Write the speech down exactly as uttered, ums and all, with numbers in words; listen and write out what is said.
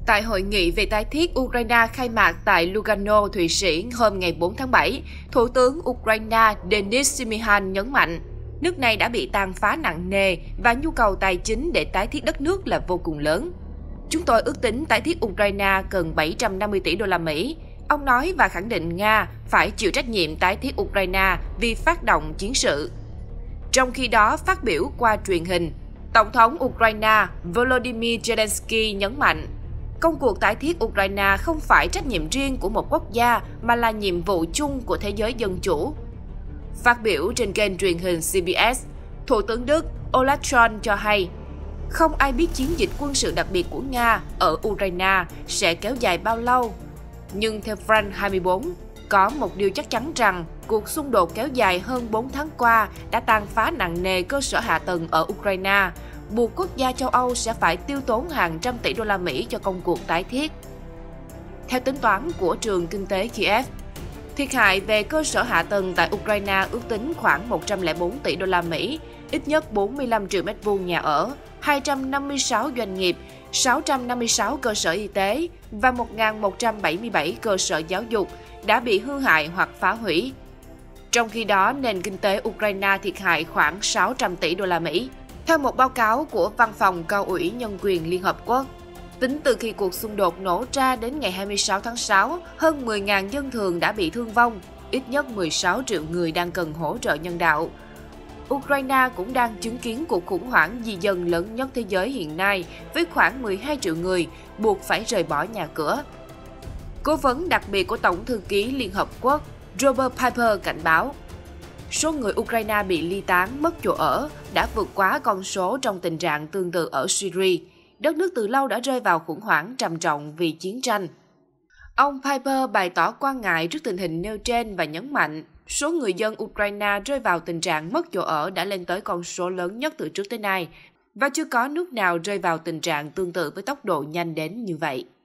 Tại hội nghị về tái thiết Ukraine khai mạc tại Lugano, Thụy Sĩ hôm ngày bốn tháng bảy, Thủ tướng Ukraine Denis Shmyhal nhấn mạnh, nước này đã bị tàn phá nặng nề và nhu cầu tài chính để tái thiết đất nước là vô cùng lớn. Chúng tôi ước tính tái thiết Ukraine cần bảy trăm năm mươi tỷ đô la Mỹ. Ông nói và khẳng định Nga phải chịu trách nhiệm tái thiết Ukraine vì phát động chiến sự. Trong khi đó, phát biểu qua truyền hình, Tổng thống Ukraine Volodymyr Zelensky nhấn mạnh, công cuộc tái thiết Ukraine không phải trách nhiệm riêng của một quốc gia mà là nhiệm vụ chung của thế giới dân chủ. Phát biểu trên kênh truyền hình xê bê ét, Thủ tướng Đức Olaf Scholz cho hay, không ai biết chiến dịch quân sự đặc biệt của Nga ở Ukraine sẽ kéo dài bao lâu. Nhưng theo France hai mươi bốn, có một điều chắc chắn rằng cuộc xung đột kéo dài hơn bốn tháng qua đã tàn phá nặng nề cơ sở hạ tầng ở Ukraine, buộc quốc gia châu Âu sẽ phải tiêu tốn hàng trăm tỷ đô la Mỹ cho công cuộc tái thiết. Theo tính toán của trường kinh tế Kiev, thiệt hại về cơ sở hạ tầng tại Ukraine ước tính khoảng một trăm lẻ bốn tỷ đô la Mỹ, ít nhất bốn mươi lăm triệu mét vuông nhà ở, hai trăm năm mươi sáu doanh nghiệp, sáu trăm năm mươi sáu cơ sở y tế và một nghìn một trăm bảy mươi bảy cơ sở giáo dục đã bị hư hại hoặc phá hủy. Trong khi đó, nền kinh tế Ukraine thiệt hại khoảng sáu trăm tỷ đô la Mỹ. Theo một báo cáo của Văn phòng Cao ủy Nhân quyền Liên Hợp Quốc, tính từ khi cuộc xung đột nổ ra đến ngày hai mươi sáu tháng sáu, hơn mười nghìn dân thường đã bị thương vong, ít nhất mười sáu triệu người đang cần hỗ trợ nhân đạo. Ukraine cũng đang chứng kiến cuộc khủng hoảng di dân lớn nhất thế giới hiện nay với khoảng mười hai triệu người buộc phải rời bỏ nhà cửa. Cố vấn đặc biệt của Tổng thư ký Liên Hợp Quốc Robert Piper cảnh báo, số người Ukraine bị ly tán mất chỗ ở đã vượt quá con số trong tình trạng tương tự ở Syria. Đất nước từ lâu đã rơi vào khủng hoảng trầm trọng vì chiến tranh. Ông Piper bày tỏ quan ngại trước tình hình nêu trên và nhấn mạnh số người dân Ukraine rơi vào tình trạng mất chỗ ở đã lên tới con số lớn nhất từ trước tới nay và chưa có nước nào rơi vào tình trạng tương tự với tốc độ nhanh đến như vậy.